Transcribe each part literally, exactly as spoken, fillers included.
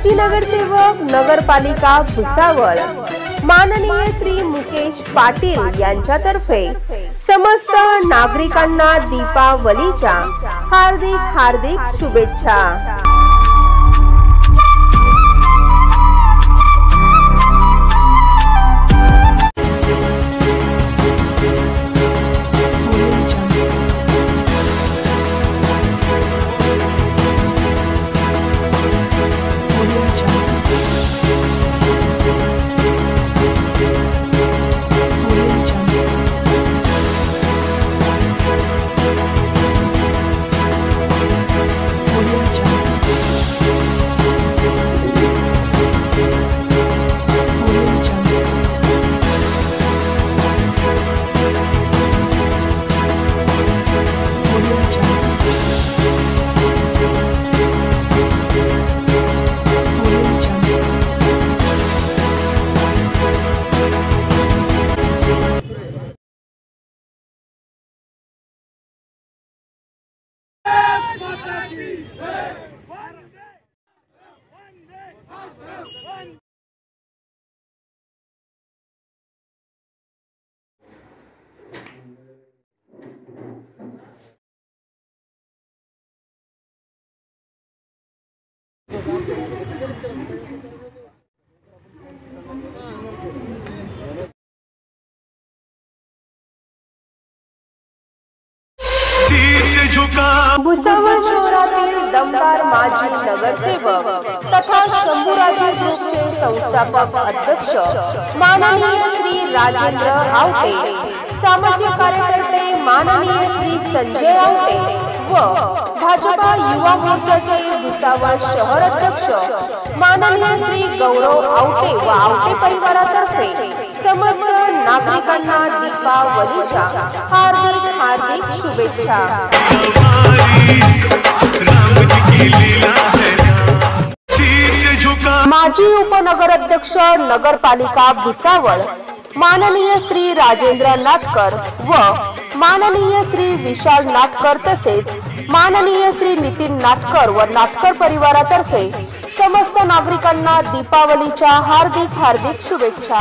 माजी नगरसेवक नगरपालिका भुसावळ माननीय श्री मुकेश पाटील यांच्यातर्फे समस्त नागरिकांना दीपावलीच्या हार्दिक हार्दिक शुभेच्छा। भुसावळ शहरातील दमदार माजी नगरसेवक तथा शंभूराजे ग्रुपचे संस्थापक अध्यक्ष माननीय श्री राजेंद्र आवटे, सामाजिक कार्यकर्ते माननीय श्री संजय आवटे व भाजपा युवा मोर्चाचे भुसावळ शहर अध्यक्ष माननीय श्री गौरव आवटे व आवटे परिवारातर्फे समस्त नागरिकांना दीपावलीच्या हार्दिक हार्दिक शुभेच्छा। माजी उपनगराध्यक्ष नगरपालिका भुसावळ माननीय श्री राजेंद्र नाटकर व माननीय श्री विशाल नाटकर तसेच माननीय श्री नितीन नाटकर व नाटकर परिवारातर्फे समस्त नागरिकांना दीपावलीच्या हार्दिक हार्दिक शुभेच्छा।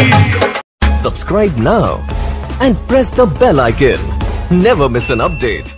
Subscribe now and press the bell icon. Never miss an update.